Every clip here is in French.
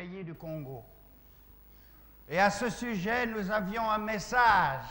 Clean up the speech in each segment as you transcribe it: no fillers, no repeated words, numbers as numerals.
pays du Congo. Et à ce sujet, nous avions un message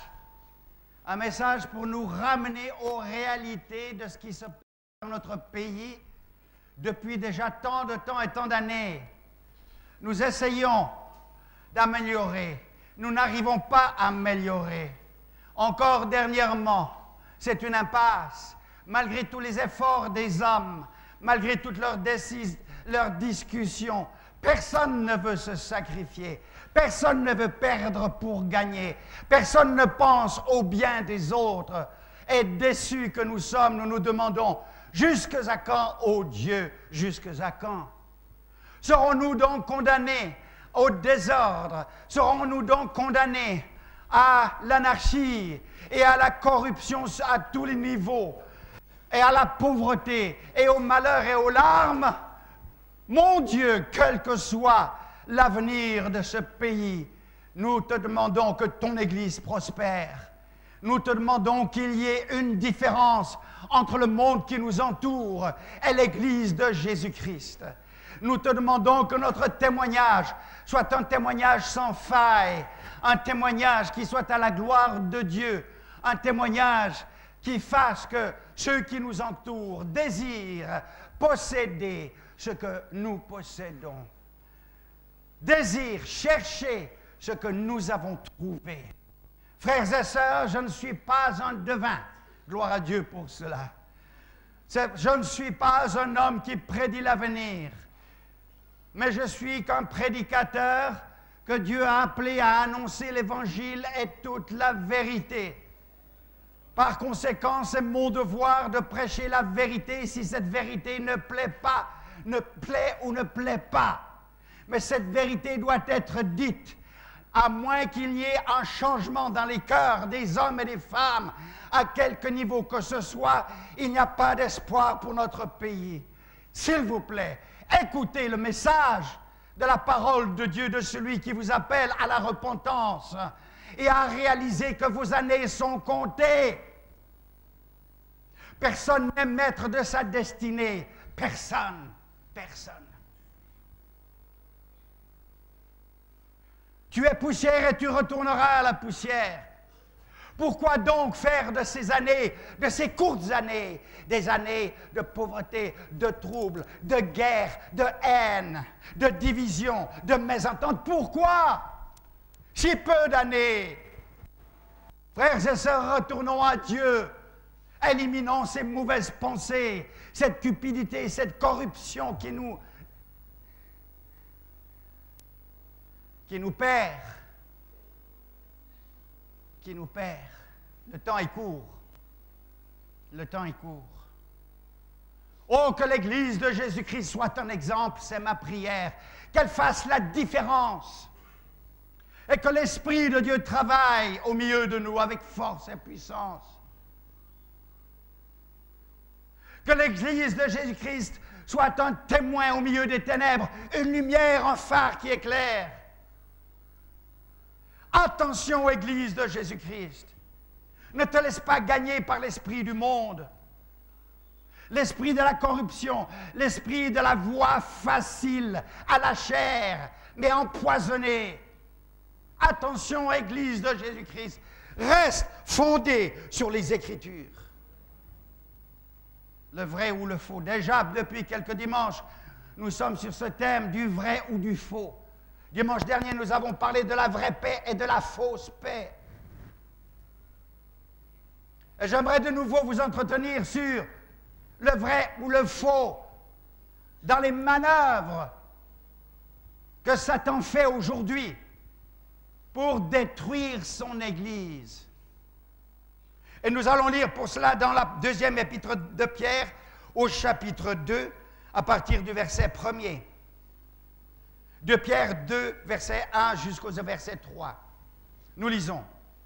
pour nous ramener aux réalités de ce qui se passe dans notre pays depuis déjà tant de temps et tant d'années. Nous essayons d'améliorer. Nous n'arrivons pas à améliorer. Encore dernièrement, c'est une impasse. Malgré tous les efforts des hommes, malgré toutes leurs discussions, personne ne veut se sacrifier. Personne ne veut perdre pour gagner. Personne ne pense au bien des autres. Et déçus que nous sommes, nous nous demandons, jusqu'à quand, ô Dieu, jusqu'à quand? Serons-nous donc condamnés au désordre? Serons-nous donc condamnés à l'anarchie et à la corruption à tous les niveaux, et à la pauvreté, et au malheur et aux larmes? Mon Dieu, quel que soit l'avenir de ce pays, nous te demandons que ton Église prospère. Nous te demandons qu'il y ait une différence entre le monde qui nous entoure et l'Église de Jésus-Christ. Nous te demandons que notre témoignage soit un témoignage sans faille, un témoignage qui soit à la gloire de Dieu, un témoignage qui fasse que ceux qui nous entourent désirent posséder ce que nous possédons, désirent chercher ce que nous avons trouvé. Frères et sœurs, je ne suis pas un devin, gloire à Dieu pour cela. Je ne suis pas un homme qui prédit l'avenir, mais je suis qu'un prédicateur que Dieu a appelé à annoncer l'Évangile et toute la vérité. Par conséquent, c'est mon devoir de prêcher la vérité si cette vérité ne plaît ou ne plaît pas. Mais cette vérité doit être dite, à moins qu'il y ait un changement dans les cœurs des hommes et des femmes, à quelque niveau que ce soit, il n'y a pas d'espoir pour notre pays. S'il vous plaît, écoutez le message de la parole de Dieu, de celui qui vous appelle à la repentance et à réaliser que vos années sont comptées. Personne n'est maître de sa destinée. Personne. Tu es poussière et tu retourneras à la poussière. Pourquoi donc faire de ces années, de ces courtes années, des années de pauvreté, de troubles, de guerre, de haine, de division, de mésentente? Pourquoi si peu d'années? Frères et sœurs, retournons à Dieu. Éliminons ces mauvaises pensées, cette cupidité, cette corruption qui nous perd. Le temps est court. Oh, que l'Église de Jésus-Christ soit un exemple, c'est ma prière. Qu'elle fasse la différence. Et que l'Esprit de Dieu travaille au milieu de nous avec force et puissance. Que l'Église de Jésus-Christ soit un témoin au milieu des ténèbres, une lumière, un phare qui éclaire. Attention, Église de Jésus-Christ. Ne te laisse pas gagner par l'esprit du monde, l'esprit de la corruption, l'esprit de la voie facile à la chair, mais empoisonnée. Attention, Église de Jésus-Christ, reste fondée sur les Écritures. Le vrai ou le faux. Déjà, depuis quelques dimanches, nous sommes sur ce thème du vrai ou du faux. Dimanche dernier, nous avons parlé de la vraie paix et de la fausse paix. Et j'aimerais de nouveau vous entretenir sur le vrai ou le faux dans les manœuvres que Satan fait aujourd'hui pour détruire son Église. Et nous allons lire pour cela dans la deuxième épître de Pierre, au chapitre 2, à partir du verset 1er. De Pierre 2, verset 1 jusqu'au verset 3. Nous lisons.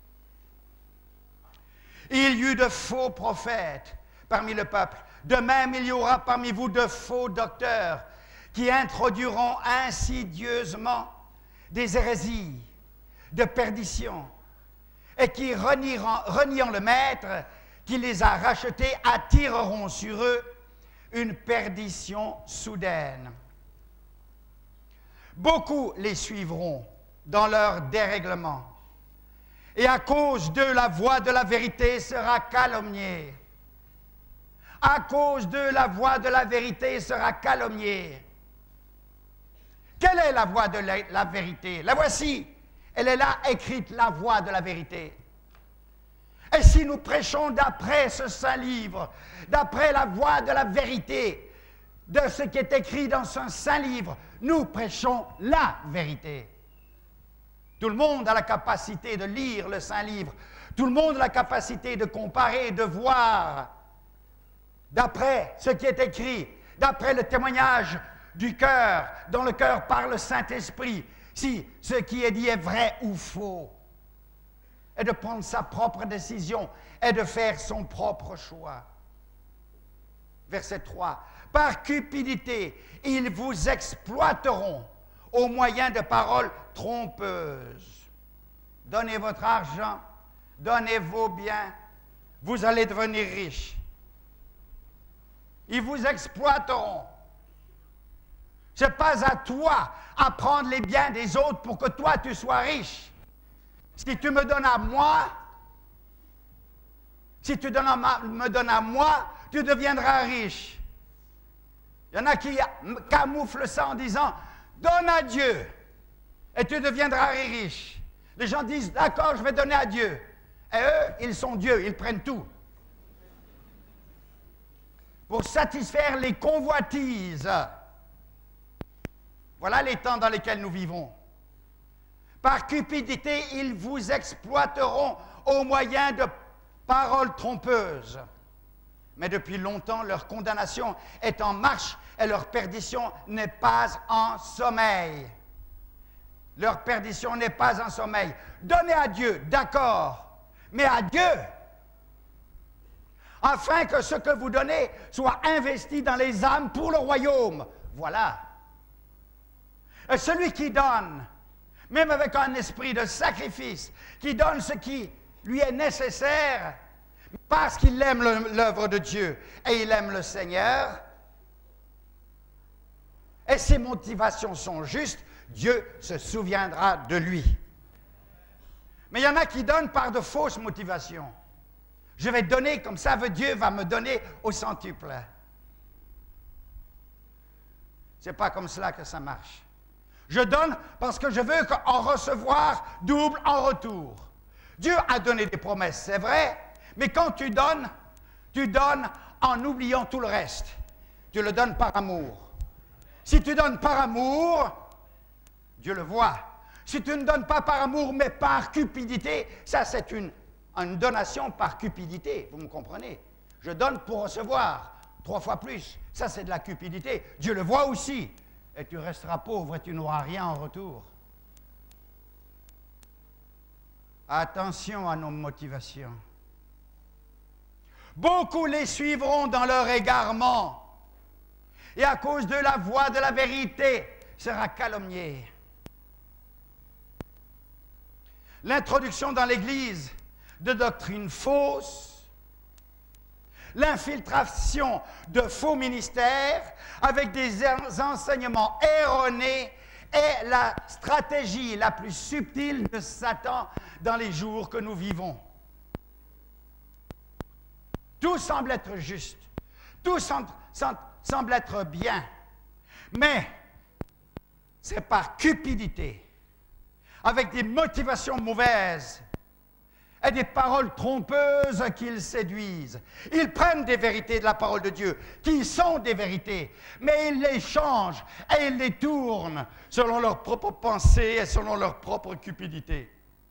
Il y eut de faux prophètes parmi le peuple. De même, il y aura parmi vous de faux docteurs qui introduiront insidieusement des hérésies de perdition et qui, reniant le Maître qui les a rachetés, attireront sur eux une perdition soudaine. Beaucoup les suivront dans leur dérèglement. Et à cause d'eux, la voix de la vérité sera calomniée. À cause d'eux, la voix de la vérité sera calomniée. Quelle est la voix de la vérité? La voici. Elle est là, écrite, la voix de la vérité. Et si nous prêchons d'après ce saint livre, d'après la voix de la vérité, de ce qui est écrit dans ce saint livre, nous prêchons la vérité. Tout le monde a la capacité de lire le saint livre. Tout le monde a la capacité de comparer, de voir, d'après ce qui est écrit, d'après le témoignage du cœur, dont le cœur par le Saint-Esprit, si ce qui est dit est vrai ou faux, et de prendre sa propre décision et de faire son propre choix. Verset 3. Par cupidité, ils vous exploiteront au moyen de paroles trompeuses. Donnez votre argent, donnez vos biens, vous allez devenir riches. Ils vous exploiteront. Ce n'est pas à toi à prendre les biens des autres pour que toi tu sois riche. Si tu me donnes à moi, me donnes à moi, tu deviendras riche. Il y en a qui camouflent ça en disant « Donne à Dieu et tu deviendras riche. » Les gens disent « D'accord, je vais donner à Dieu. » Et eux, ils sont Dieu, ils prennent tout. Pour satisfaire les convoitises. Voilà les temps dans lesquels nous vivons. Par cupidité, ils vous exploiteront au moyen de paroles trompeuses. Mais depuis longtemps, leur condamnation est en marche et leur perdition n'est pas en sommeil. Leur perdition n'est pas en sommeil. Donnez à Dieu, d'accord, mais à Dieu, afin que ce que vous donnez soit investi dans les âmes pour le royaume. Voilà. Et celui qui donne, même avec un esprit de sacrifice, qui donne ce qui lui est nécessaire, parce qu'il aime l'œuvre de Dieu et il aime le Seigneur, et ses motivations sont justes, Dieu se souviendra de lui. Mais il y en a qui donnent par de fausses motivations. Je vais donner comme ça, Dieu va me donner au centuple. Ce n'est pas comme cela que ça marche. Je donne parce que je veux en recevoir double en retour. Dieu a donné des promesses, c'est vrai, mais quand tu donnes en oubliant tout le reste. Tu le donnes par amour. Si tu donnes par amour, Dieu le voit. Si tu ne donnes pas par amour, mais par cupidité, ça c'est une donation par cupidité, vous me comprenez? Je donne pour recevoir 3 fois plus. Ça c'est de la cupidité. Dieu le voit aussi. Et tu resteras pauvre et tu n'auras rien en retour. Attention à nos motivations. Beaucoup les suivront dans leur égarement, et à cause de la voix de la vérité sera calomniée. L'introduction dans l'Église de doctrines fausses, l'infiltration de faux ministères avec des enseignements erronés est la stratégie la plus subtile de Satan dans les jours que nous vivons. Tout semble être juste, tout semble être bien, mais c'est par cupidité, avec des motivations mauvaises et des paroles trompeuses qu'ils séduisent. Ils prennent des vérités de la parole de Dieu, qui sont des vérités, mais ils les changent et ils les tournent selon leurs propres pensées et selon leur propre cupidité.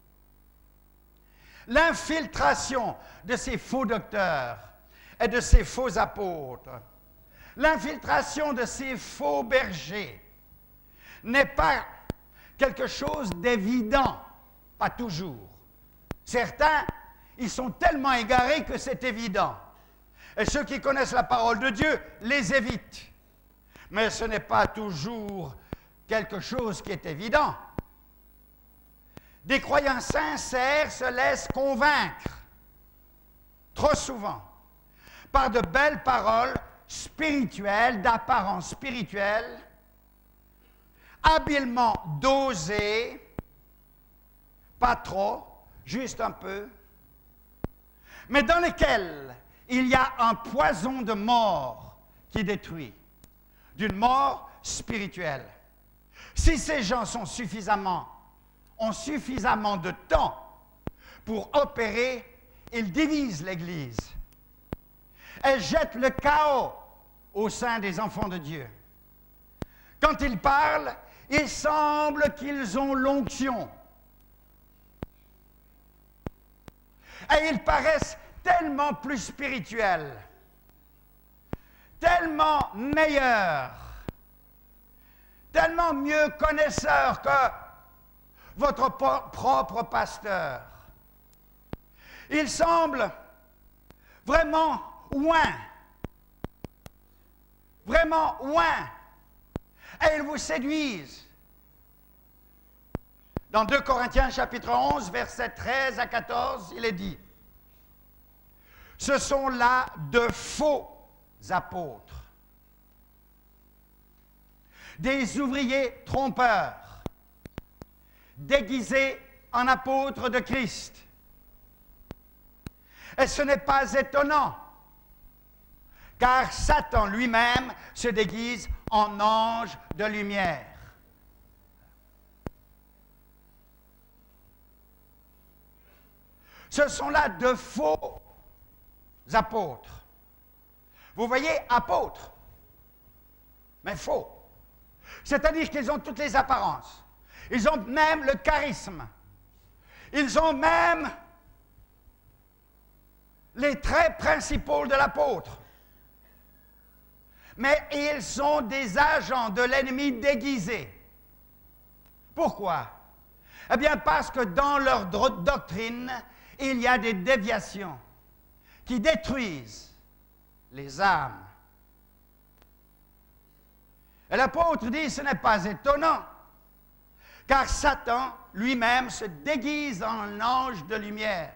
L'infiltration de ces faux docteurs et de ces faux apôtres, l'infiltration de ces faux bergers n'est pas quelque chose d'évident, pas toujours. Certains, ils sont tellement égarés que c'est évident. Et ceux qui connaissent la parole de Dieu les évitent. Mais ce n'est pas toujours quelque chose qui est évident. Des croyants sincères se laissent convaincre, trop souvent, par de belles paroles spirituelles, d'apparence spirituelle, habilement dosés, pas trop, juste un peu, mais dans lesquels il y a un poison de mort qui détruit, d'une mort spirituelle. Si ces gens ont suffisamment de temps pour opérer, ils divisent l'Église. Elles jettent le chaos au sein des enfants de Dieu. Quand ils parlent, il semble qu'ils ont l'onction. Et ils paraissent tellement plus spirituels, tellement meilleurs, tellement mieux connaisseurs que votre propre pasteur. Ils semblent vraiment loin, et ils vous séduisent. Dans 2 Corinthiens chapitre 11, versets 13 à 14, il est dit, « Ce sont là de faux apôtres, des ouvriers trompeurs, déguisés en apôtres de Christ. Et ce n'est pas étonnant, car Satan lui-même se déguise en ange de lumière. » Ce sont là de faux apôtres. Vous voyez, apôtres, mais faux. C'est-à-dire qu'ils ont toutes les apparences. Ils ont même le charisme. Ils ont même les traits principaux de l'apôtre. Mais ils sont des agents de l'ennemi déguisés. Pourquoi? Eh bien, parce que dans leur doctrine, il y a des déviations qui détruisent les âmes. Et l'apôtre dit, ce n'est pas étonnant, car Satan lui-même se déguise en ange de lumière.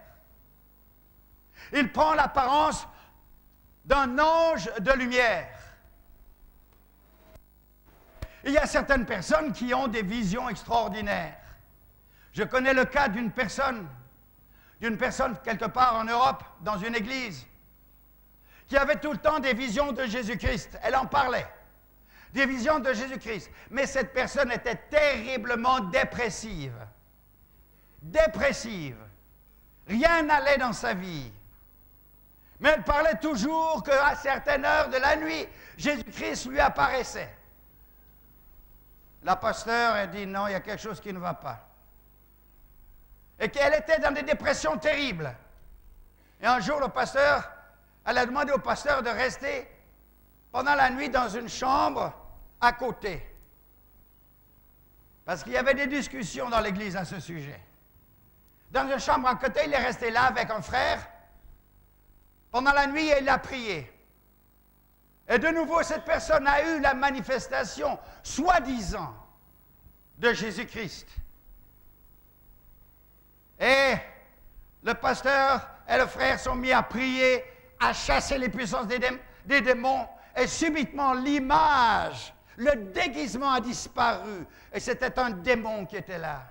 Il prend l'apparence d'un ange de lumière. Il y a certaines personnes qui ont des visions extraordinaires. Je connais le cas d'une personne quelque part en Europe, dans une église, qui avait tout le temps des visions de Jésus-Christ. Elle en parlait, des visions de Jésus-Christ. Mais cette personne était terriblement dépressive. Dépressive. Rien n'allait dans sa vie. Mais elle parlait toujours qu'à certaines heures de la nuit, Jésus-Christ lui apparaissait. La pasteur a dit, non, il y a quelque chose qui ne va pas. Et qu'elle était dans des dépressions terribles. Et un jour, elle a demandé au pasteur de rester pendant la nuit dans une chambre à côté. Parce qu'il y avait des discussions dans l'église à ce sujet. Dans une chambre à côté, il est resté là avec un frère. Pendant la nuit, il a prié. Et de nouveau, cette personne a eu la manifestation, soi-disant, de Jésus-Christ. Et le pasteur et le frère sont mis à prier, à chasser les puissances des démons, et subitement l'image, le déguisement a disparu, et c'était un démon qui était là.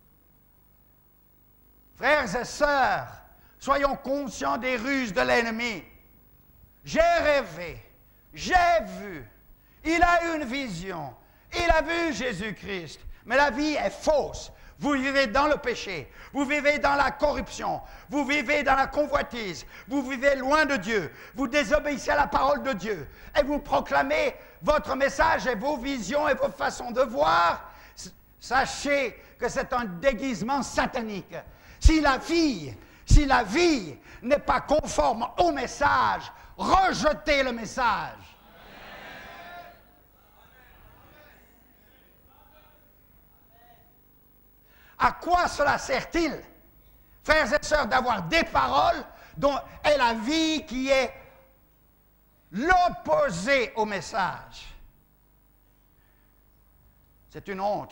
Frères et sœurs, soyons conscients des ruses de l'ennemi. J'ai rêvé, j'ai vu, il a eu une vision, il a vu Jésus-Christ, mais la vie est fausse. Vous vivez dans le péché, vous vivez dans la corruption, vous vivez dans la convoitise, vous vivez loin de Dieu, vous désobéissez à la parole de Dieu et vous proclamez votre message et vos visions et vos façons de voir. Sachez que c'est un déguisement satanique. Si la vie n'est pas conforme au message, rejetez le message. À quoi cela sert-il, frères et sœurs, d'avoir des paroles dont est la vie qui est l'opposé au message? C'est une honte.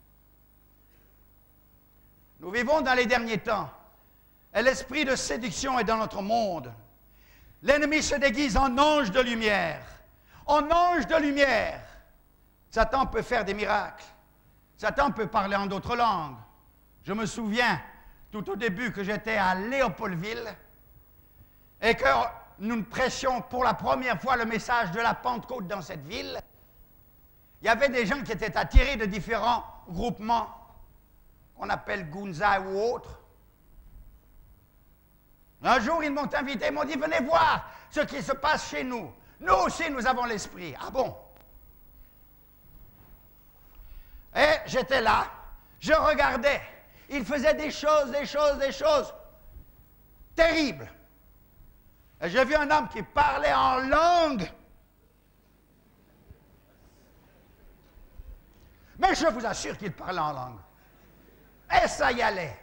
Nous vivons dans les derniers temps, et l'esprit de séduction est dans notre monde. L'ennemi se déguise en ange de lumière. En ange de lumière, Satan peut faire des miracles. Satan peut parler en d'autres langues. Je me souviens, tout au début, que j'étais à Léopoldville et que nous prêchions pour la première fois le message de la Pentecôte dans cette ville. Il y avait des gens qui étaient attirés de différents groupements qu'on appelle Gunza ou autres. Un jour, ils m'ont invité, ils m'ont dit, venez voir ce qui se passe chez nous. Nous aussi, nous avons l'esprit. Ah bon? Et j'étais là, je regardais. Ils faisaient des choses terribles. Et j'ai vu un homme qui parlait en langue. Mais je vous assure qu'il parlait en langue. Et ça y allait.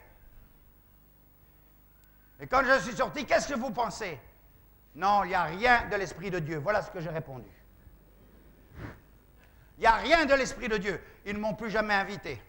Et quand je suis sorti, qu'est-ce que vous pensez? Non, il n'y a rien de l'Esprit de Dieu. Voilà ce que j'ai répondu. Il n'y a rien de l'Esprit de Dieu. Ils ne m'ont plus jamais invité.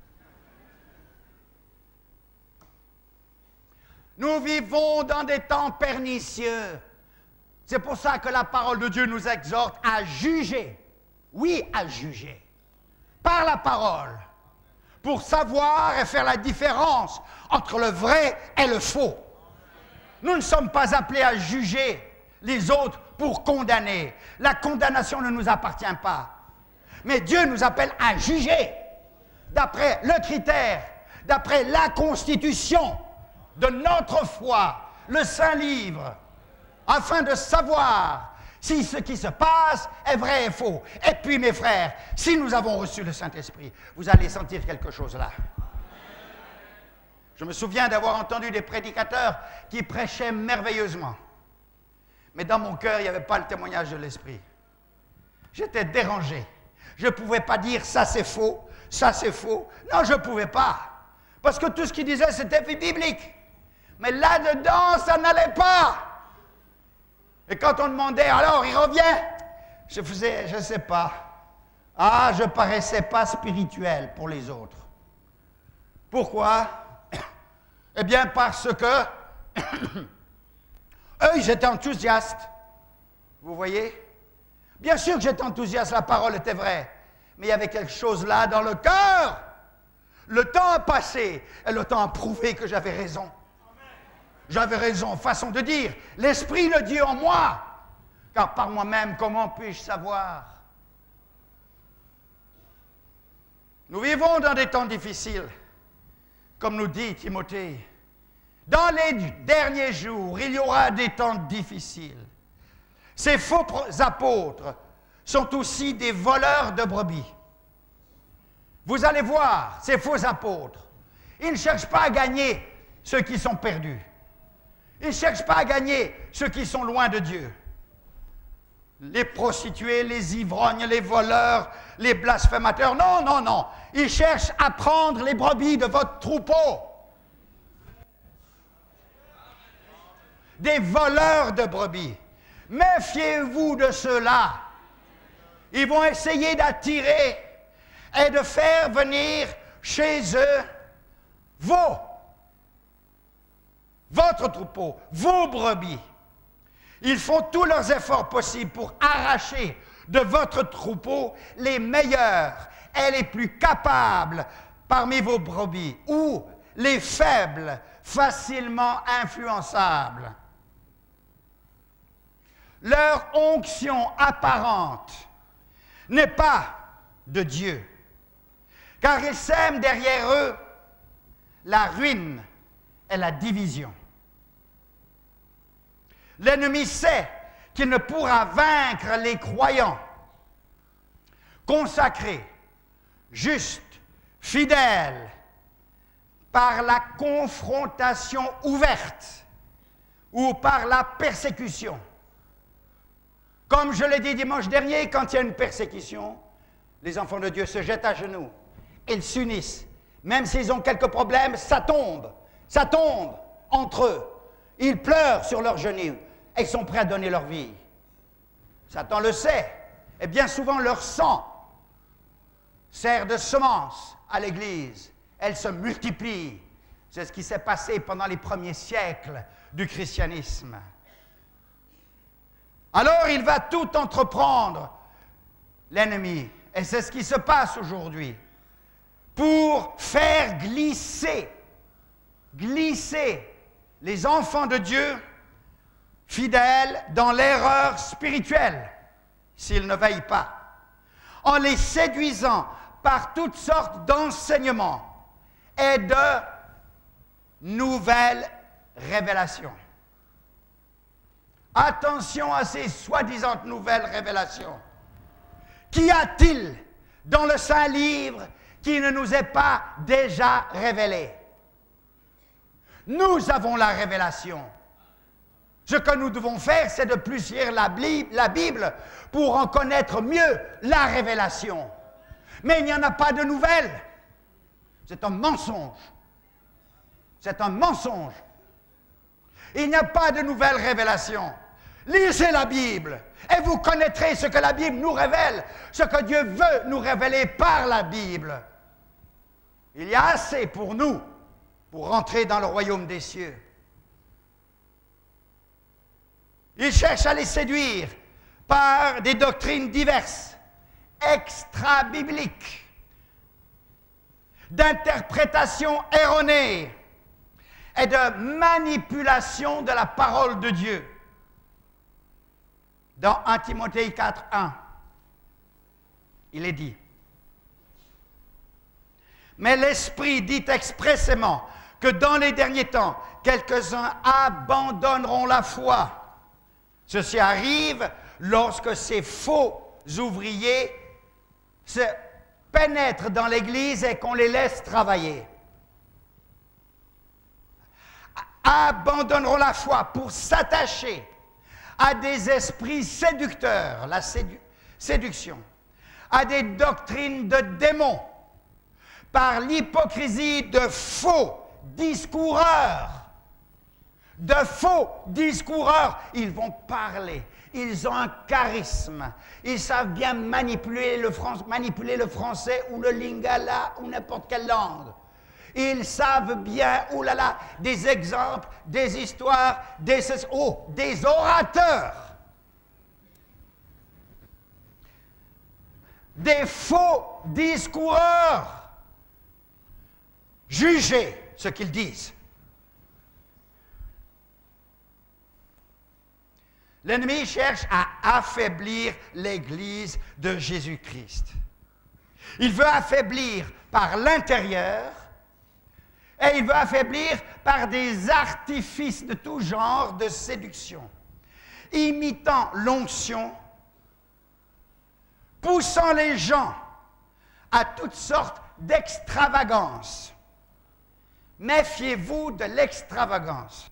Nous vivons dans des temps pernicieux. C'est pour ça que la parole de Dieu nous exhorte à juger. Oui, à juger. Par la parole. Pour savoir et faire la différence entre le vrai et le faux. Nous ne sommes pas appelés à juger les autres pour condamner. La condamnation ne nous appartient pas. Mais Dieu nous appelle à juger d'après le critère, d'après la constitution de notre foi, le Saint-Livre, afin de savoir si ce qui se passe est vrai et faux. Et puis, mes frères, si nous avons reçu le Saint-Esprit, vous allez sentir quelque chose là. Je me souviens d'avoir entendu des prédicateurs qui prêchaient merveilleusement. Mais dans mon cœur, il n'y avait pas le témoignage de l'Esprit. J'étais dérangé. Je ne pouvais pas dire ça c'est faux, ça c'est faux. Non, je ne pouvais pas. Parce que tout ce qu'ils disaient, c'était biblique. Mais là-dedans, ça n'allait pas. Et quand on demandait, alors il revient, je faisais, je ne sais pas. Ah, je ne paraissais pas spirituel pour les autres. Pourquoi? Eh bien, parce que eux, ils étaient enthousiastes. Vous voyez? Bien sûr que j'étais enthousiaste, la parole était vraie. Mais il y avait quelque chose là dans le cœur. Le temps a passé et le temps a prouvé que j'avais raison. J'avais raison, façon de dire. L'Esprit le dit en moi. Car par moi-même, comment puis-je savoir? Nous vivons dans des temps difficiles. Comme nous dit Timothée, dans les derniers jours, il y aura des temps difficiles. Ces faux apôtres sont aussi des voleurs de brebis. Vous allez voir, ces faux apôtres, ils ne cherchent pas à gagner ceux qui sont perdus. Ils ne cherchent pas à gagner ceux qui sont loin de Dieu. Les prostituées, les ivrognes, les voleurs, les blasphémateurs. Non, non, non. Ils cherchent à prendre les brebis de votre troupeau. Des voleurs de brebis. Méfiez-vous de ceux-là. Ils vont essayer d'attirer et de faire venir chez eux votre troupeau, vos brebis. Ils font tous leurs efforts possibles pour arracher de votre troupeau les meilleurs et les plus capables parmi vos brebis, ou les faibles, facilement influençables. Leur onction apparente n'est pas de Dieu, car ils sèment derrière eux la ruine et la division. L'ennemi sait qu'il ne pourra vaincre les croyants consacrés, justes, fidèles, par la confrontation ouverte ou par la persécution. Comme je l'ai dit dimanche dernier, quand il y a une persécution, les enfants de Dieu se jettent à genoux. Ils s'unissent. Même s'ils ont quelques problèmes, ça tombe entre eux. Ils pleurent sur leurs genoux et ils sont prêts à donner leur vie. Satan le sait. Et bien souvent, leur sang sert de semence à l'Église. Elle se multiplie. C'est ce qui s'est passé pendant les premiers siècles du christianisme. Alors, il va tout entreprendre, l'ennemi. Et c'est ce qui se passe aujourd'hui. pour faire glisser les enfants de Dieu fidèles dans l'erreur spirituelle, s'ils ne veillent pas, en les séduisant par toutes sortes d'enseignements et de nouvelles révélations. Attention à ces soi-disant nouvelles révélations. Qu'y a-t-il dans le Saint-Livre qui ne nous est pas déjà révélé? Nous avons la révélation. Ce que nous devons faire, c'est de plus lire la Bible pour en connaître mieux la révélation. Mais il n'y en a pas de nouvelles. C'est un mensonge. C'est un mensonge. Il n'y a pas de nouvelles révélations. Lisez la Bible et vous connaîtrez ce que la Bible nous révèle, ce que Dieu veut nous révéler par la Bible. Il y a assez pour nous pour rentrer dans le royaume des cieux. Ils cherchent à les séduire par des doctrines diverses, extra-bibliques, d'interprétation erronée et de manipulation de la parole de Dieu. Dans 1 Timothée 4, 1, il est dit: mais l'Esprit dit expressément que dans les derniers temps, quelques-uns abandonneront la foi. Ceci arrive lorsque ces faux ouvriers se pénètrent dans l'Église et qu'on les laisse travailler. Abandonneront la foi pour s'attacher à des esprits séducteurs, la séduction, à des doctrines de démons, par l'hypocrisie de faux discoureurs. De faux discoureurs, ils vont parler, ils ont un charisme, ils savent bien manipuler le français ou le lingala ou n'importe quelle langue. Ils savent bien, oulala, des exemples, des histoires, des orateurs. Des faux discoureurs. Jugez ce qu'ils disent. L'ennemi cherche à affaiblir l'Église de Jésus-Christ. Il veut affaiblir par l'intérieur et il veut affaiblir par des artifices de tout genre de séduction, imitant l'onction, poussant les gens à toutes sortes d'extravagances. Méfiez-vous de l'extravagance.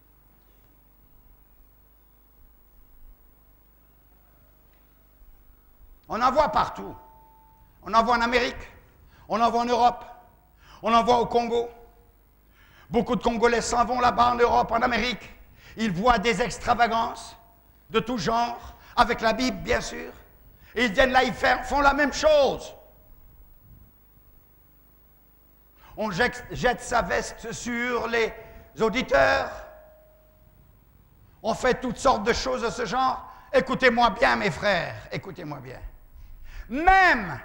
On en voit partout. On en voit en Amérique, on en voit en Europe, on en voit au Congo. Beaucoup de Congolais s'en vont là-bas en Europe, en Amérique. Ils voient des extravagances de tout genre, avec la Bible bien sûr. Et ils viennent là, ils font la même chose. On jette sa veste sur les auditeurs. On fait toutes sortes de choses de ce genre. Écoutez-moi bien, mes frères, écoutez-moi bien. Même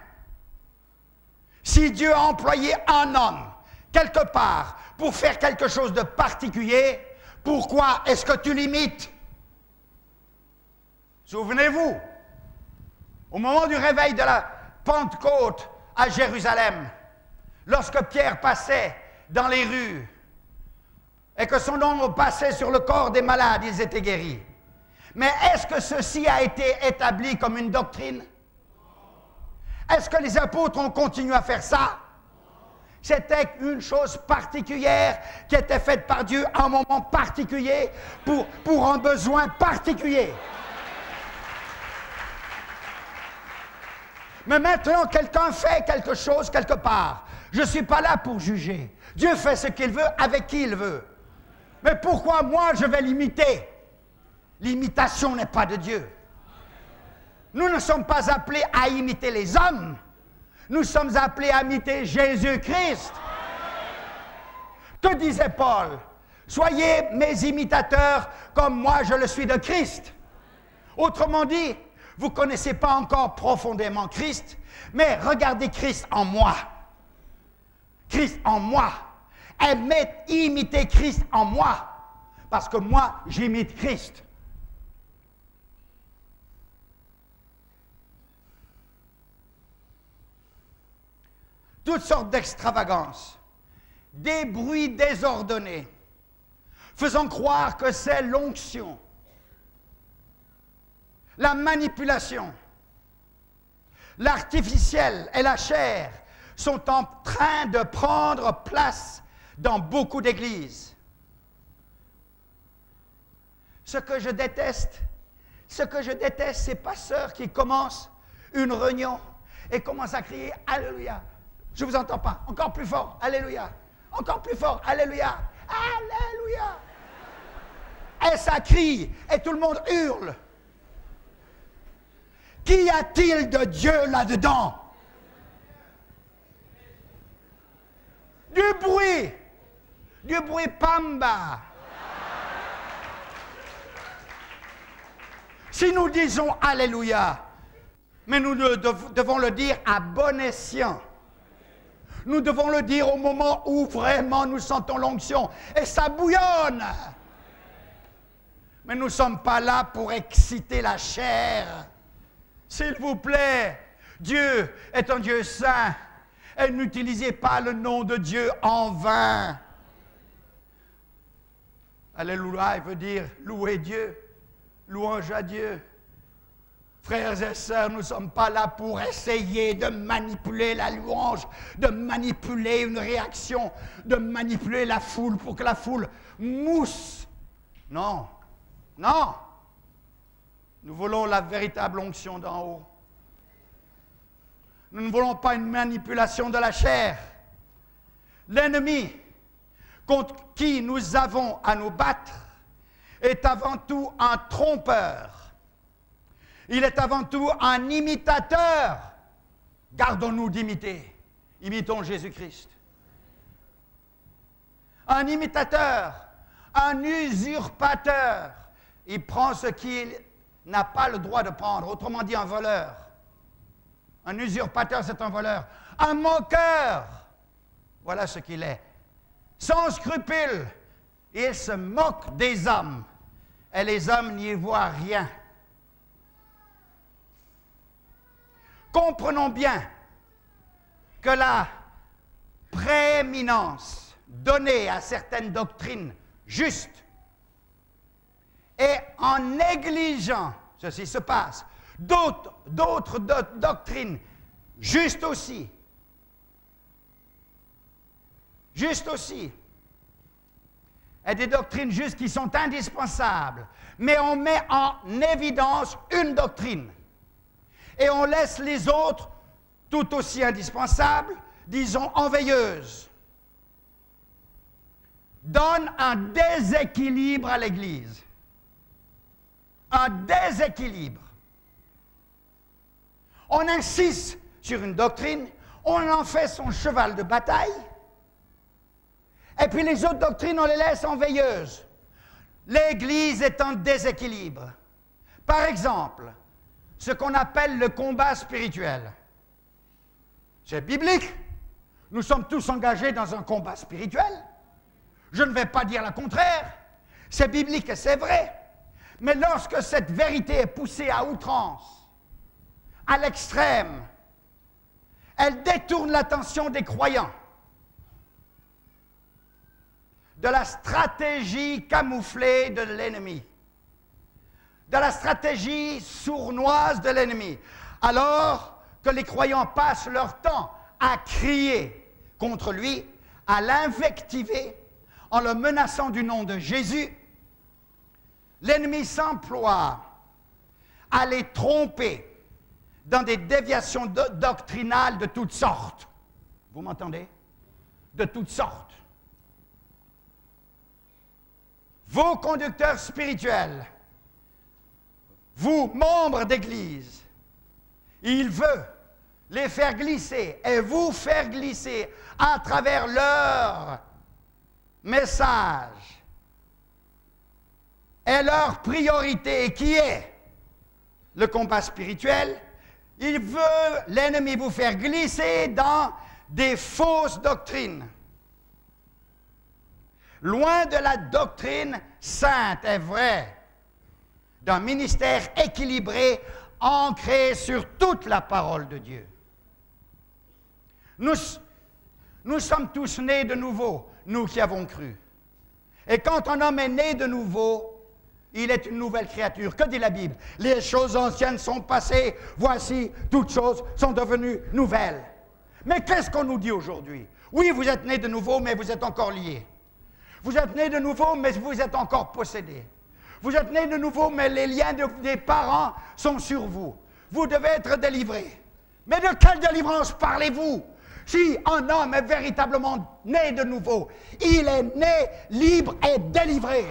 si Dieu a employé un homme quelque part pour faire quelque chose de particulier, pourquoi est-ce que tu l'imites? Souvenez-vous, au moment du réveil de la Pentecôte à Jérusalem, lorsque Pierre passait dans les rues et que son ombre passait sur le corps des malades, ils étaient guéris. Mais est-ce que ceci a été établi comme une doctrine? Est-ce que les apôtres ont continué à faire ça? C'était une chose particulière qui était faite par Dieu à un moment particulier pour un besoin particulier. Mais maintenant, quelqu'un fait quelque chose quelque part. Je ne suis pas là pour juger. Dieu fait ce qu'il veut avec qui il veut. Mais pourquoi moi je vais l'imiter? L'imitation n'est pas de Dieu. Nous ne sommes pas appelés à imiter les hommes. Nous sommes appelés à imiter Jésus-Christ. Que disait Paul? Soyez mes imitateurs comme moi je le suis de Christ. Autrement dit, vous ne connaissez pas encore profondément Christ, mais regardez Christ en moi. Christ en moi. Imiter Christ en moi. Parce que moi, j'imite Christ. Toutes sortes d'extravagances, des bruits désordonnés, faisant croire que c'est l'onction, la manipulation, l'artificiel et la chair sont en train de prendre place dans beaucoup d'églises. Ce que je déteste, ces pasteurs qui commencent une réunion et commencent à crier « Alléluia ». Je ne vous entends pas. Encore plus fort. Alléluia. Encore plus fort. Alléluia. Alléluia. Et ça crie. Et tout le monde hurle. Qu'y a-t-il de Dieu là-dedans? Du bruit. Du bruit pamba. Si nous disons Alléluia, mais nous devons le dire à bon escient. Nous devons le dire au moment où vraiment nous sentons l'onction et ça bouillonne. Mais nous ne sommes pas là pour exciter la chair. S'il vous plaît, Dieu est un Dieu saint et n'utilisez pas le nom de Dieu en vain. Alléluia, il veut dire louer Dieu, louange à Dieu. Frères et sœurs, nous ne sommes pas là pour essayer de manipuler la louange, de manipuler une réaction, de manipuler la foule pour que la foule mousse. Non, non. Nous voulons la véritable onction d'en haut. Nous ne voulons pas une manipulation de la chair. L'ennemi contre qui nous avons à nous battre est avant tout un trompeur. Il est avant tout un imitateur. Gardons-nous d'imiter. Imitons Jésus-Christ. Un imitateur, un usurpateur. Il prend ce qu'il n'a pas le droit de prendre. Autrement dit, un voleur. Un usurpateur, c'est un voleur. Un moqueur. Voilà ce qu'il est. Sans scrupule. Il se moque des hommes. Et les hommes n'y voient rien. Comprenons bien que la prééminence donnée à certaines doctrines justes et en négligeant, ceci se passe, d'autres doctrines justes aussi, et des doctrines justes qui sont indispensables, mais on met en évidence une doctrine. Et on laisse les autres tout aussi indispensables, disons en veilleuse. Donne un déséquilibre à l'Église. Un déséquilibre. On insiste sur une doctrine, on en fait son cheval de bataille, et puis les autres doctrines, on les laisse en veilleuse. L'Église est en déséquilibre. Par exemple, ce qu'on appelle le combat spirituel. C'est biblique. Nous sommes tous engagés dans un combat spirituel. Je ne vais pas dire le contraire. C'est biblique et c'est vrai. Mais lorsque cette vérité est poussée à outrance, à l'extrême, elle détourne l'attention des croyants de la stratégie camouflée de l'ennemi, de la stratégie sournoise de l'ennemi, alors que les croyants passent leur temps à crier contre lui, à l'invectiver, en le menaçant du nom de Jésus, l'ennemi s'emploie à les tromper dans des déviations doctrinales de toutes sortes. Vous m'entendez? De toutes sortes. Vos conducteurs spirituels, vous, membres d'Église, il veut les faire glisser et vous faire glisser à travers leur message et leur priorité qui est le combat spirituel. Il veut, l'ennemi, vous faire glisser dans des fausses doctrines. Loin de la doctrine sainte et vraie, d'un ministère équilibré, ancré sur toute la parole de Dieu. Nous sommes tous nés de nouveau, nous qui avons cru. Et quand un homme est né de nouveau, il est une nouvelle créature. Que dit la Bible? Les choses anciennes sont passées, voici, toutes choses sont devenues nouvelles. Mais qu'est-ce qu'on nous dit aujourd'hui? Oui, vous êtes nés de nouveau, mais vous êtes encore liés. Vous êtes nés de nouveau, mais vous êtes encore possédés. Vous êtes nés de nouveau, mais les liens des parents sont sur vous. Vous devez être délivrés. Mais de quelle délivrance parlez-vous? Si un homme est véritablement né de nouveau, il est né libre et délivré.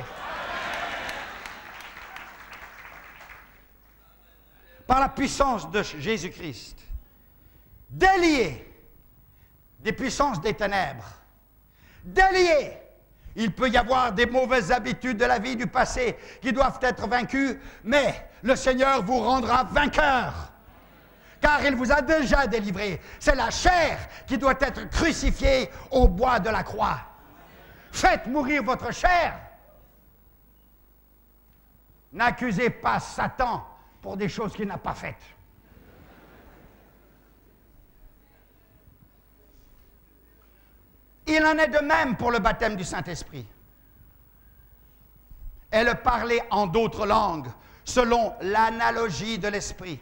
Par la puissance de Jésus-Christ. Délié des puissances des ténèbres. Délié. Il peut y avoir des mauvaises habitudes de la vie du passé qui doivent être vaincues, mais le Seigneur vous rendra vainqueur. Car il vous a déjà délivré. C'est la chair qui doit être crucifiée au bois de la croix. Faites mourir votre chair. N'accusez pas Satan pour des choses qu'il n'a pas faites. Il en est de même pour le baptême du Saint-Esprit. Et le parler en d'autres langues, selon l'analogie de l'Esprit.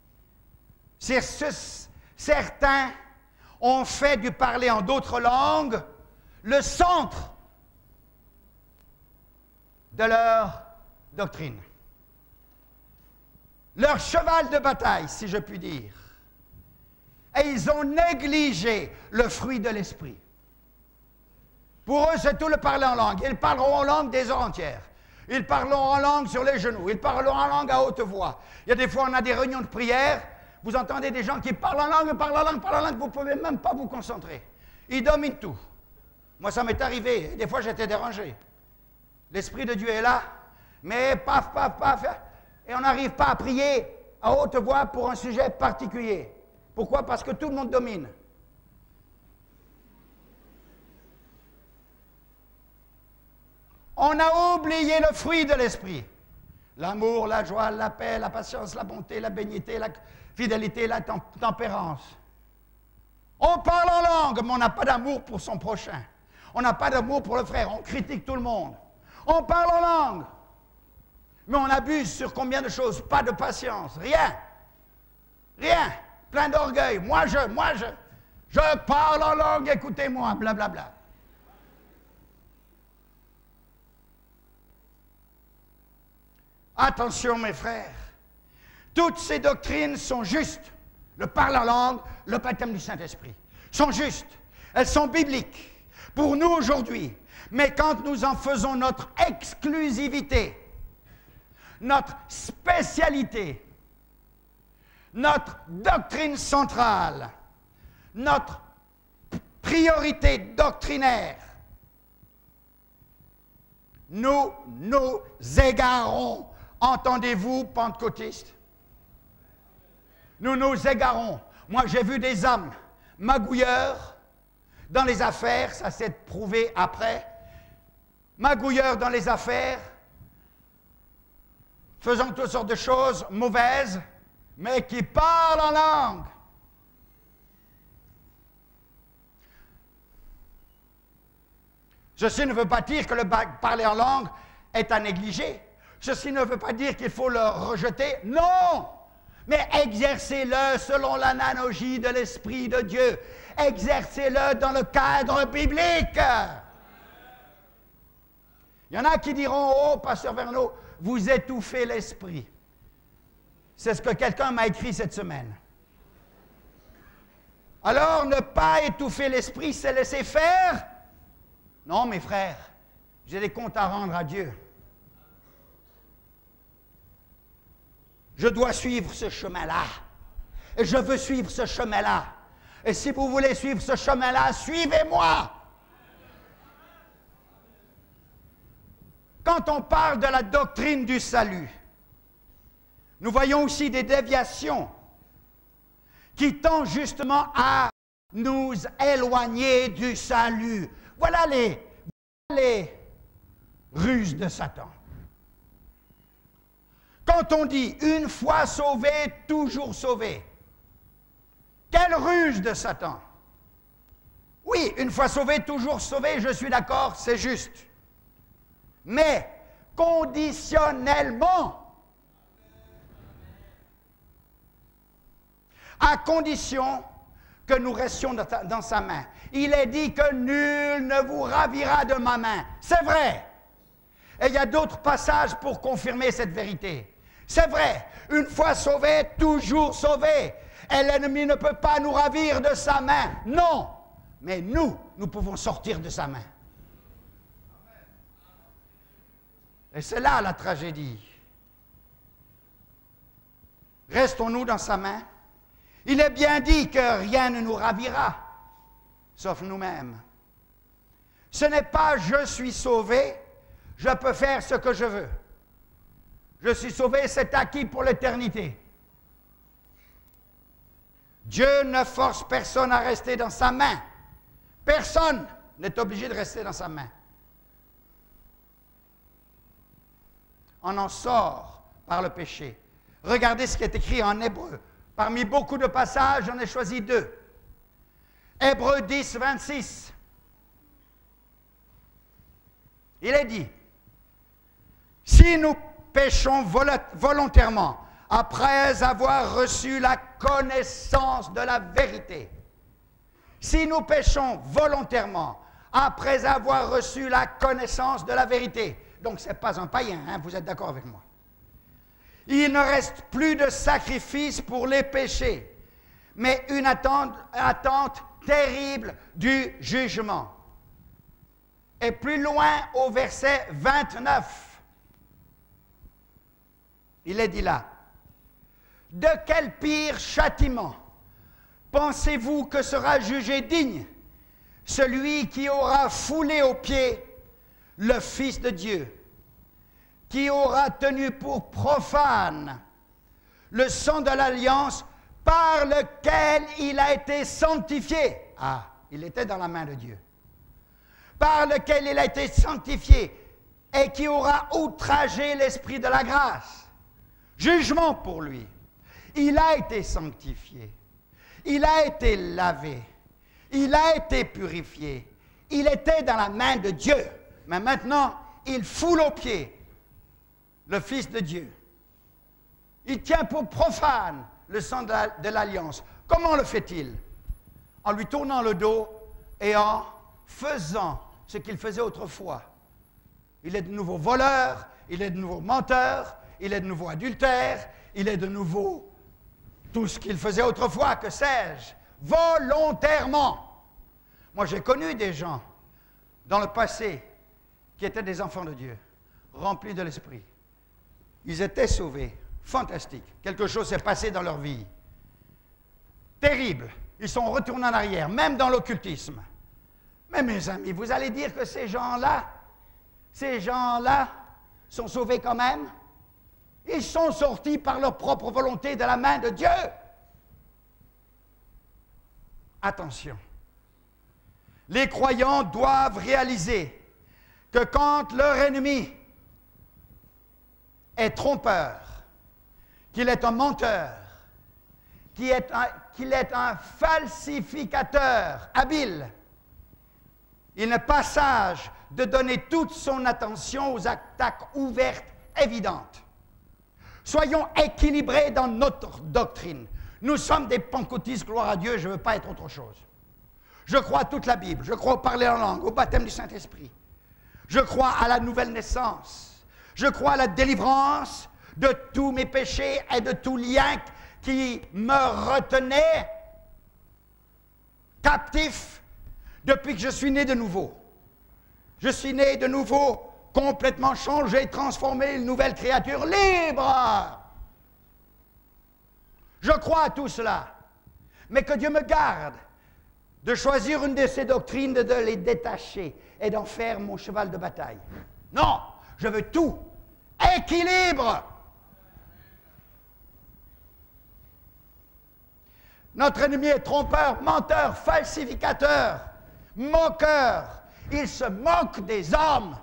Certains ont fait du parler en d'autres langues le centre de leur doctrine. Leur cheval de bataille, si je puis dire. Et ils ont négligé le fruit de l'Esprit. Pour eux, c'est tout le parler en langue. Ils parleront en langue des heures entières. Ils parleront en langue sur les genoux. Ils parleront en langue à haute voix. Il y a des fois, on a des réunions de prière. Vous entendez des gens qui parlent en langue, vous ne pouvez même pas vous concentrer. Ils dominent tout. Moi, ça m'est arrivé. Des fois, j'étais dérangé. L'Esprit de Dieu est là, mais paf, paf, paf. Et on n'arrive pas à prier à haute voix pour un sujet particulier. Pourquoi? Parce que tout le monde domine. On a oublié le fruit de l'Esprit. L'amour, la joie, la paix, la patience, la bonté, la bénignité, la fidélité, la tempérance. On parle en langue, mais on n'a pas d'amour pour son prochain. On n'a pas d'amour pour le frère. On critique tout le monde. On parle en langue, mais on abuse sur combien de choses? Pas de patience, rien. Rien. Plein d'orgueil. Moi, je parle en langue, écoutez-moi, blablabla. Attention, mes frères, toutes ces doctrines sont justes. Le parler en langue, le baptême du Saint-Esprit, sont justes. Elles sont bibliques pour nous aujourd'hui. Mais quand nous en faisons notre exclusivité, notre spécialité, notre doctrine centrale, notre priorité doctrinaire, nous nous égarons. Entendez-vous, pentecôtistes? Nous nous égarons. Moi, j'ai vu des hommes magouilleurs dans les affaires, ça s'est prouvé après, magouilleurs dans les affaires, faisant toutes sortes de choses mauvaises, mais qui parlent en langue. Ceci ne veut pas dire que le parler en langue est à négliger. Ceci ne veut pas dire qu'il faut le rejeter. Non! Mais exercez-le selon l'analogie de l'Esprit de Dieu. Exercez-le dans le cadre biblique. Il y en a qui diront, oh, pasteur Verneau, vous étouffez l'Esprit. C'est ce que quelqu'un m'a écrit cette semaine. Alors, ne pas étouffer l'Esprit, c'est laisser faire? Non, mes frères, j'ai des comptes à rendre à Dieu. Je dois suivre ce chemin-là. Et je veux suivre ce chemin-là. Et si vous voulez suivre ce chemin-là, suivez-moi. Quand on parle de la doctrine du salut, nous voyons aussi des déviations qui tendent justement à nous éloigner du salut. Voilà les ruses de Satan. Quand on dit une fois sauvé, toujours sauvé, quelle ruse de Satan! Oui, une fois sauvé, toujours sauvé, je suis d'accord, c'est juste. Mais conditionnellement, à condition que nous restions dans sa main. Il est dit que nul ne vous ravira de ma main. C'est vrai. Et il y a d'autres passages pour confirmer cette vérité. C'est vrai, une fois sauvé, toujours sauvé. Et l'ennemi ne peut pas nous ravir de sa main. Non, mais nous pouvons sortir de sa main. Et c'est là la tragédie. Restons-nous dans sa main? Il est bien dit que rien ne nous ravira, sauf nous-mêmes. Ce n'est pas « je suis sauvé, je peux faire ce que je veux ». Je suis sauvé, c'est acquis pour l'éternité. Dieu ne force personne à rester dans sa main. Personne n'est obligé de rester dans sa main. On en sort par le péché. Regardez ce qui est écrit en Hébreu. Parmi beaucoup de passages, j'en ai choisi 2. Hébreu 10, 26. Il est dit, si nous péchons volontairement, après avoir reçu la connaissance de la vérité, si nous péchons volontairement, après avoir reçu la connaissance de la vérité, donc ce n'est pas un païen, hein, vous êtes d'accord avec moi, il ne reste plus de sacrifice pour les péchés, mais une attente terrible du jugement. Et plus loin, au verset 29, il est dit là, « De quel pire châtiment pensez-vous que sera jugé digne celui qui aura foulé aux pieds le Fils de Dieu, qui aura tenu pour profane le sang de l'alliance par lequel il a été sanctifié. » Ah, il était dans la main de Dieu. « Par lequel il a été sanctifié et qui aura outragé l'Esprit de la grâce. » Jugement pour lui. Il a été sanctifié. Il a été lavé. Il a été purifié. Il était dans la main de Dieu. Mais maintenant, il foule aux pieds le Fils de Dieu. Il tient pour profane le sang de l'Alliance. Comment le fait-il? En lui tournant le dos et en faisant ce qu'il faisait autrefois. Il est de nouveau voleur, il est de nouveau menteur, il est de nouveau adultère, il est de nouveau tout ce qu'il faisait autrefois, que sais-je, volontairement. Moi, j'ai connu des gens dans le passé qui étaient des enfants de Dieu, remplis de l'Esprit. Ils étaient sauvés, fantastique. Quelque chose s'est passé dans leur vie. Terrible. Ils sont retournés en arrière, même dans l'occultisme. Mais mes amis, vous allez dire que ces gens-là sont sauvés quand même? Ils sont sortis par leur propre volonté de la main de Dieu. Attention. Les croyants doivent réaliser que quand leur ennemi est trompeur, qu'il est un menteur, qu'il est un falsificateur habile, il n'est pas sage de donner toute son attention aux attaques ouvertes évidentes. Soyons équilibrés dans notre doctrine. Nous sommes des pentecôtistes, gloire à Dieu, je ne veux pas être autre chose. Je crois à toute la Bible, je crois au parler en langue, au baptême du Saint-Esprit. Je crois à la nouvelle naissance. Je crois à la délivrance de tous mes péchés et de tout lien qui me retenait captif depuis que je suis né de nouveau. Je suis né de nouveau, complètement changé, transformé, une nouvelle créature libre. Je crois à tout cela. Mais que Dieu me garde de choisir une de ces doctrines, de les détacher et d'en faire mon cheval de bataille. Non, je veux tout. Équilibre. Notre ennemi est trompeur, menteur, falsificateur, moqueur. Il se moque des hommes.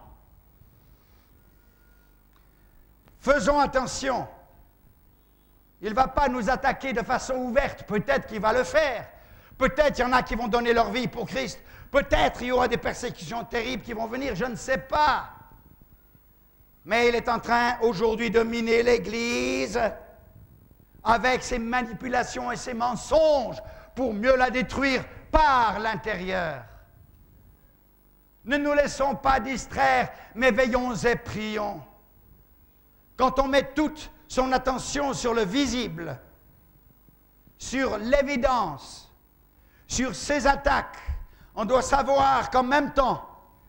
Faisons attention. Il ne va pas nous attaquer de façon ouverte. Peut-être qu'il va le faire. Peut-être il y en a qui vont donner leur vie pour Christ. Peut-être il y aura des persécutions terribles qui vont venir. Je ne sais pas. Mais il est en train aujourd'hui de miner l'Église avec ses manipulations et ses mensonges pour mieux la détruire par l'intérieur. Ne nous laissons pas distraire, mais veillons et prions. Quand on met toute son attention sur le visible, sur l'évidence, sur ses attaques, on doit savoir qu'en même temps,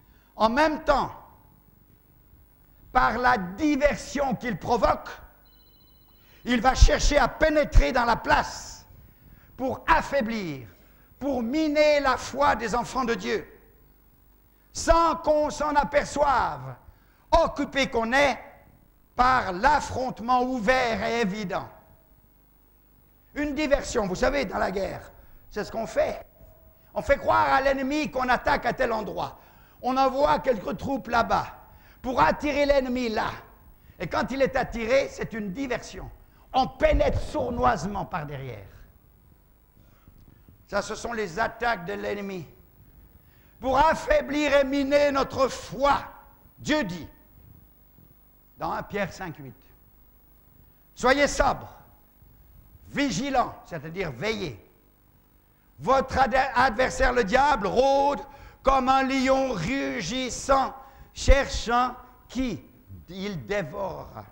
par la diversion qu'il provoque, il va chercher à pénétrer dans la place pour affaiblir, pour miner la foi des enfants de Dieu, sans qu'on s'en aperçoive, occupé qu'on est par l'affrontement ouvert et évident. Une diversion, vous savez, dans la guerre, c'est ce qu'on fait. On fait croire à l'ennemi qu'on attaque à tel endroit. On envoie quelques troupes là-bas pour attirer l'ennemi là. Et quand il est attiré, c'est une diversion. On pénètre sournoisement par derrière. Ça, ce sont les attaques de l'ennemi. Pour affaiblir et miner notre foi, Dieu dit, dans 1 Pierre 5,8, soyez sobres, vigilants, c'est-à-dire veillez. Votre adversaire, le diable, rôde comme un lion rugissant, cherchant qui il dévorera.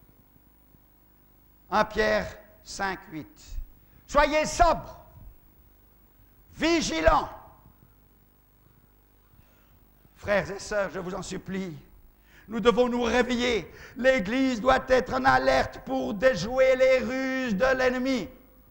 1 Pierre 5,8. Soyez sobres, vigilants. Frères et sœurs, je vous en supplie, nous devons nous réveiller. L'Église doit être en alerte pour déjouer les ruses de l'ennemi.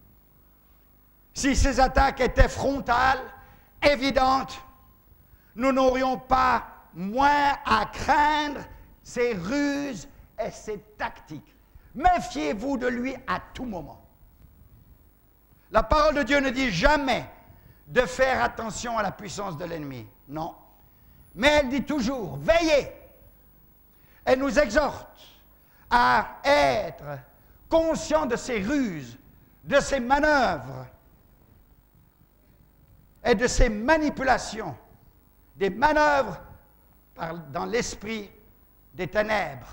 Si ces attaques étaient frontales, évidentes, nous n'aurions pas moins à craindre ses ruses et ses tactiques. Méfiez-vous de lui à tout moment. La parole de Dieu ne dit jamais de faire attention à la puissance de l'ennemi. Non. Mais elle dit toujours, veillez. Elle nous exhorte à être conscients de ses ruses, de ses manœuvres et de ses manipulations, des manœuvres dans l'esprit des ténèbres.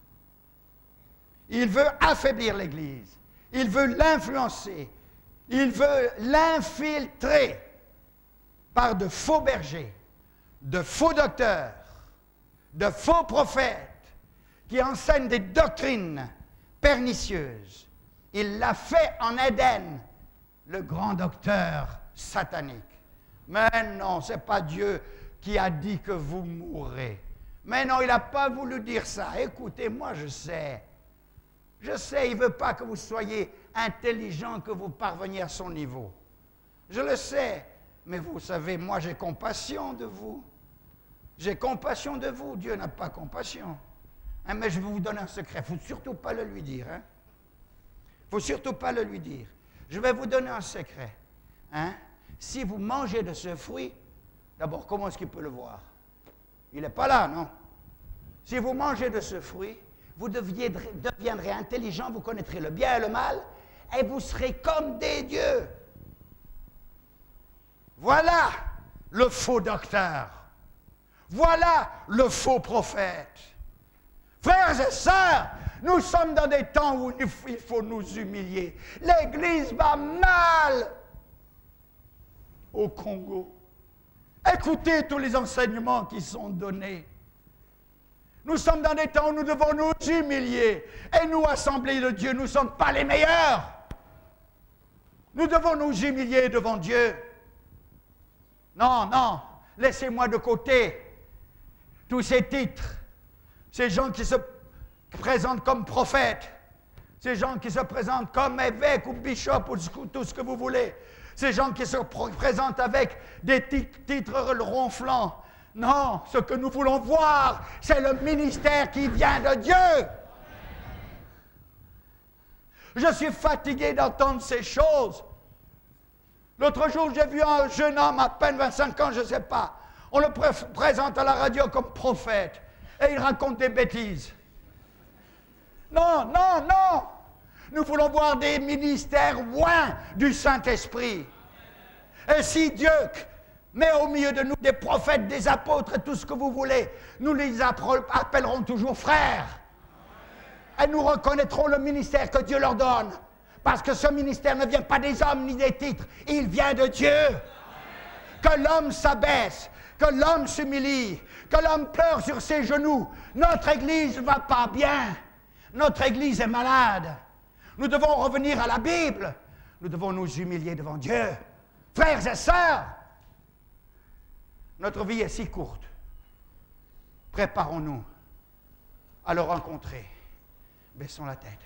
Il veut affaiblir l'Église, il veut l'influencer, il veut l'infiltrer par de faux bergers, de faux docteurs, de faux prophètes qui enseignent des doctrines pernicieuses. Il l'a fait en Éden, le grand docteur satanique. Mais non, ce n'est pas Dieu qui a dit que vous mourrez. Mais non, il n'a pas voulu dire ça. Écoutez, moi je sais. Je sais, il ne veut pas que vous soyez intelligent, que vous parveniez à son niveau. Je le sais. Mais vous savez, moi j'ai compassion de vous. J'ai compassion de vous. Dieu n'a pas compassion. Hein, mais je vais vous donner un secret. Il ne faut surtout pas le lui dire. Il ne faut surtout pas le lui dire. Je vais vous donner un secret. Hein? Si vous mangez de ce fruit, d'abord, comment est-ce qu'il peut le voir? Il n'est pas là, non? Si vous mangez de ce fruit, vous deviendrez intelligent, vous connaîtrez le bien et le mal, et vous serez comme des dieux. Voilà le faux docteur. Voilà le faux prophète. Frères et sœurs, nous sommes dans des temps où il faut nous humilier. L'Église va mal au Congo. Écoutez tous les enseignements qui sont donnés. Nous sommes dans des temps où nous devons nous humilier. Et nous, Assemblée de Dieu, nous ne sommes pas les meilleurs. Nous devons nous humilier devant Dieu. Non, non, laissez-moi de côté tous ces titres, ces gens qui se présentent comme prophètes, ces gens qui se présentent comme évêques ou bishops ou tout ce que vous voulez, ces gens qui se présentent avec des titres ronflants. Non, ce que nous voulons voir, c'est le ministère qui vient de Dieu. Je suis fatigué d'entendre ces choses. L'autre jour, j'ai vu un jeune homme, à peine 25 ans, je ne sais pas. On le présente à la radio comme prophète. Et il raconte des bêtises. Non, non, non. Nous voulons voir des ministères loin du Saint-Esprit. Et si Dieu met au milieu de nous des prophètes, des apôtres et tout ce que vous voulez, nous les appellerons toujours frères. Et nous reconnaîtrons le ministère que Dieu leur donne. Parce que ce ministère ne vient pas des hommes ni des titres. Il vient de Dieu. Que l'homme s'abaisse, que l'homme s'humilie, que l'homme pleure sur ses genoux. Notre Église ne va pas bien. Notre Église est malade. Nous devons revenir à la Bible. Nous devons nous humilier devant Dieu. Frères et sœurs, notre vie est si courte. Préparons-nous à le rencontrer. Baissons la tête.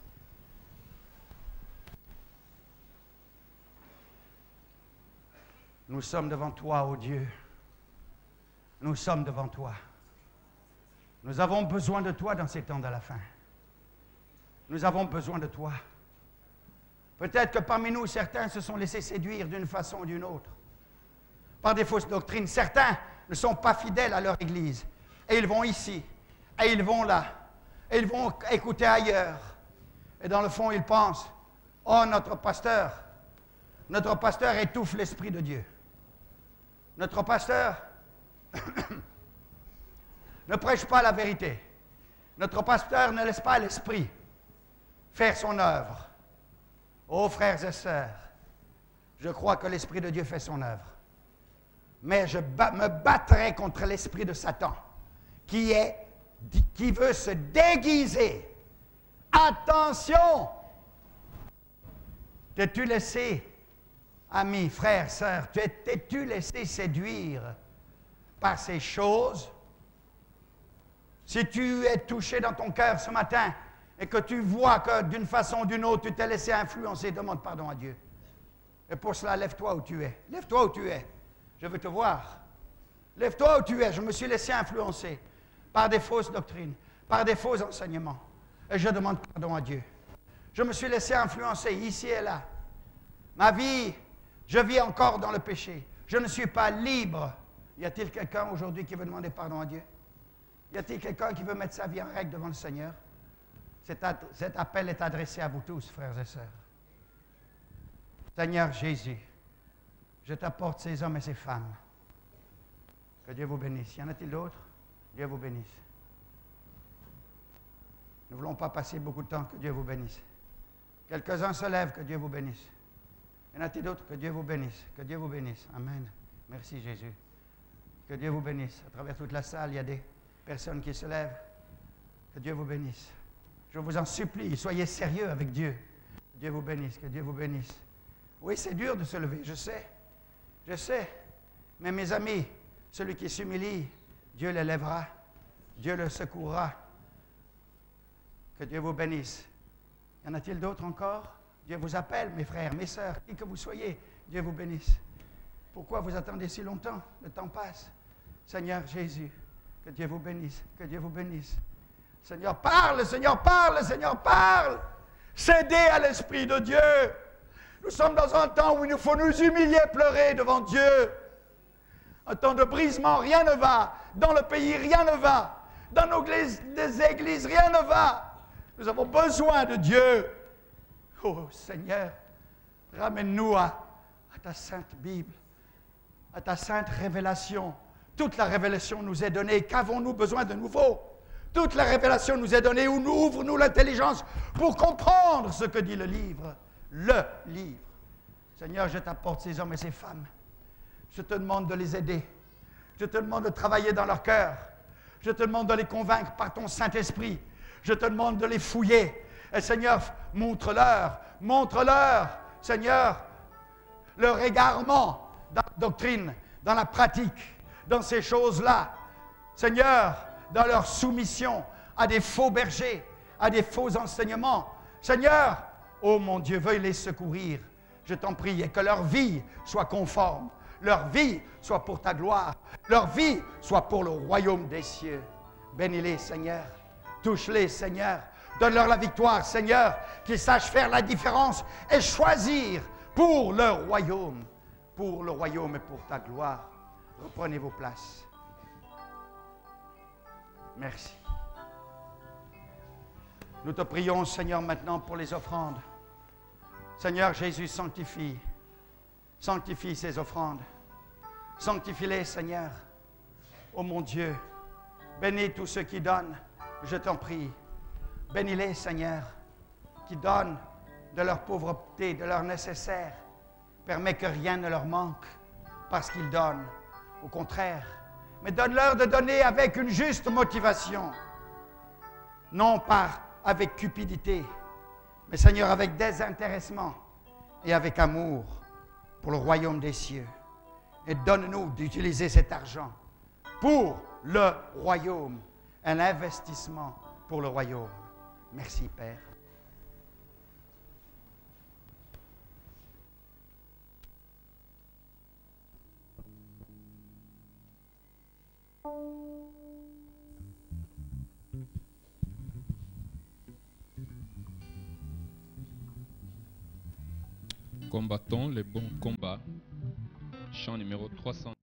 Nous sommes devant toi, ô Dieu. Nous sommes devant toi. Nous avons besoin de toi dans ces temps de la fin. Nous avons besoin de toi. Peut-être que parmi nous, certains se sont laissés séduire d'une façon ou d'une autre, par des fausses doctrines. Certains ne sont pas fidèles à leur Église. Et ils vont ici, et ils vont là, et ils vont écouter ailleurs. Et dans le fond, ils pensent, oh, notre pasteur étouffe l'Esprit de Dieu. Notre pasteur ne prêche pas la vérité. Notre pasteur ne laisse pas l'Esprit faire son œuvre. Ô frères et sœurs, je crois que l'Esprit de Dieu fait son œuvre. Mais je me battrai contre l'esprit de Satan, qui veut se déguiser. Attention! T'es-tu laissé, ami, frère, sœur, t'es-tu laissé séduire par ces choses? Si tu es touché dans ton cœur ce matin et que tu vois que d'une façon ou d'une autre, tu t'es laissé influencer, demande pardon à Dieu. Et pour cela, lève-toi où tu es. Lève-toi où tu es. Je veux te voir. Lève-toi où tu es. Je me suis laissé influencer par des fausses doctrines, par des faux enseignements. Et je demande pardon à Dieu. Je me suis laissé influencer ici et là. Ma vie, je vis encore dans le péché. Je ne suis pas libre. Y a-t-il quelqu'un aujourd'hui qui veut demander pardon à Dieu? Y a-t-il quelqu'un qui veut mettre sa vie en règle devant le Seigneur? Cet appel est adressé à vous tous, frères et sœurs. Seigneur Jésus, je t'apporte ces hommes et ces femmes. Que Dieu vous bénisse. Y en a-t-il d'autres? Dieu vous bénisse. Nous ne voulons pas passer beaucoup de temps. Que Dieu vous bénisse. Quelques-uns se lèvent. Que Dieu vous bénisse. Y en a-t-il d'autres? Que Dieu vous bénisse. Que Dieu vous bénisse. Amen. Merci Jésus. Que Dieu vous bénisse. À travers toute la salle, il y a des personnes qui se lèvent. Que Dieu vous bénisse. Je vous en supplie, soyez sérieux avec Dieu. Que Dieu vous bénisse. Que Dieu vous bénisse. Oui, c'est dur de se lever, je sais. Je sais. Mais mes amis, celui qui s'humilie, Dieu l'élèvera. Dieu le secourra. Que Dieu vous bénisse. Y en a-t-il d'autres encore? Dieu vous appelle, mes frères, mes sœurs, qui que vous soyez. Dieu vous bénisse. Pourquoi vous attendez si longtemps? Le temps passe. Seigneur Jésus, que Dieu vous bénisse. Que Dieu vous bénisse. Seigneur, parle, Seigneur, parle, Seigneur, parle. Cédez à l'Esprit de Dieu. Nous sommes dans un temps où il nous faut nous humilier, pleurer devant Dieu. Un temps de brisement, rien ne va. Dans le pays, rien ne va. Dans nos églises, rien ne va. Nous avons besoin de Dieu. Oh Seigneur, ramène-nous à ta sainte Bible, à ta sainte révélation. Toute la révélation nous est donnée. Qu'avons-nous besoin de nouveau? Toute la révélation nous est donnée. Ouvre-nous l'intelligence pour comprendre ce que dit le livre. Le livre. Seigneur, je t'apporte ces hommes et ces femmes. Je te demande de les aider. Je te demande de travailler dans leur cœur. Je te demande de les convaincre par ton Saint-Esprit. Je te demande de les fouiller. Et Seigneur, montre-leur, Seigneur, leur égarement dans la doctrine, dans la pratique, dans ces choses-là. Seigneur, dans leur soumission à des faux bergers, à des faux enseignements. Seigneur, oh mon Dieu, veuille les secourir. Je t'en prie, et que leur vie soit conforme. Leur vie soit pour ta gloire. Leur vie soit pour le royaume des cieux. Bénis-les, Seigneur. Touche-les, Seigneur. Donne-leur la victoire, Seigneur. Qu'ils sachent faire la différence et choisir pour le royaume et pour ta gloire. Reprenez vos places. Merci. Nous te prions, Seigneur, maintenant pour les offrandes. Seigneur Jésus, sanctifie ces offrandes. Sanctifie-les, Seigneur. Oh mon Dieu, bénis tous ceux qui donnent, je t'en prie. Bénis-les, Seigneur, qui donnent de leur pauvreté, de leur nécessaire. Permets que rien ne leur manque parce qu'ils donnent. Au contraire, mais donne-leur de donner avec une juste motivation. Non avec cupidité, mais Seigneur, avec désintéressement et avec amour pour le royaume des cieux. Et donne-nous d'utiliser cet argent pour le royaume, un investissement pour le royaume. Merci, Père. Combattons le bon combat. Chant numéro 300.